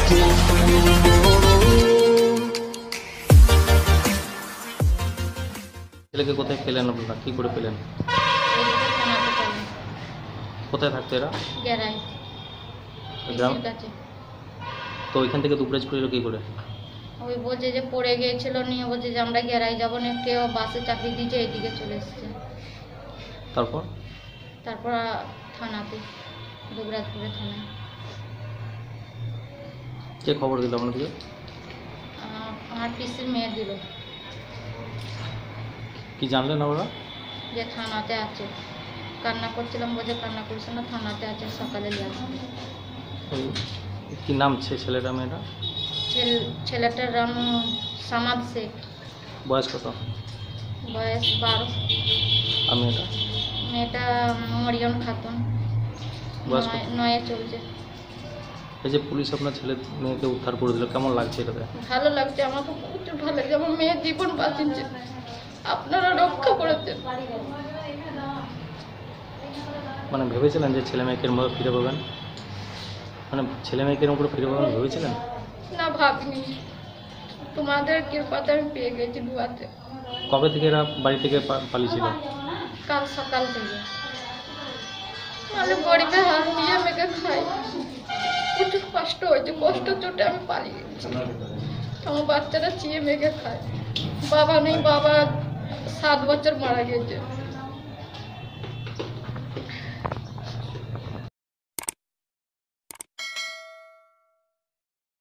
ছেলেকে কোথায় পেলেন আপনারা, কি করে পেলেন, এদিকে থানাতে পেলাম, কোথায় থাকতো এরা? গেরাই গ্রাম। পিসির কাছে। তো ওইখান থেকে দুবরাজপুর এলো কি করে? ওই বলছে যে পড়ে গিয়েছিল, নিয়ে বলছে যে আমরা গেরাই যাবো না, কেউ বাসে চাপিয়ে দিয়েছে, এদিকে চলে এসছে। তারপর তারপর থানাতে, দুবরাজপুরে থানায়। কে খবর দিল আপনাদেরকে? আমার পিসির মেয়ে দিল, কি জানলেন ওরা? যে থানাতে আছে। কান্না করছিলাম, বলছে কান্না করছে না, থানাতে আছে, সকালে নিয়ে আসবে। ওই কি নাম ছেলেটা মেয়েটা? ছেলেটার নাম সামাদ শেখ, বয়স কত? বয়স 12। আর মেয়েটা? মেয়েটা মরিয়ম খাতুন, বয়স কত? 9-এ চলছে। এই যে পুলিশ আপনার ছেলে মেয়েকে উদ্ধার করে দিল, কেমন লাগছে এটাতে? ভালো লাগছে, আমার তো প্রচুর ভালো লাগছে। আমার মেয়ের জীবন বাঁচিয়েছে, আপনারা রক্ষা করেছেন। মানে ভেবেছিলেন যে ছেলে মেয়েকে মধ্যে ফিরে পাবেন, মানে ছেলে মেয়েকে উপরে ফিরে পাবেন ভেবেছিলেন? না, ভাবিনি। তোমাদের কৃপাতে আমি পেয়ে গেছি দুয়াতে। কবে থেকে এরা বাড়ি থেকে পালিয়েছিল? কাল সকাল থেকে। মানে গরিবে হাত দিয়ে মেয়েকে খাই, প্রচুর কষ্ট হয়েছে, কষ্ট চোটে আমি পালিয়ে গেছি। আমার বাচ্চারা চেয়ে মেয়েকে খায়, বাবা নেই, বাবা 7 বছর মারা গেছে।